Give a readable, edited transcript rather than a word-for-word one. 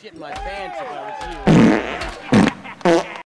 shit in my pants if I was you.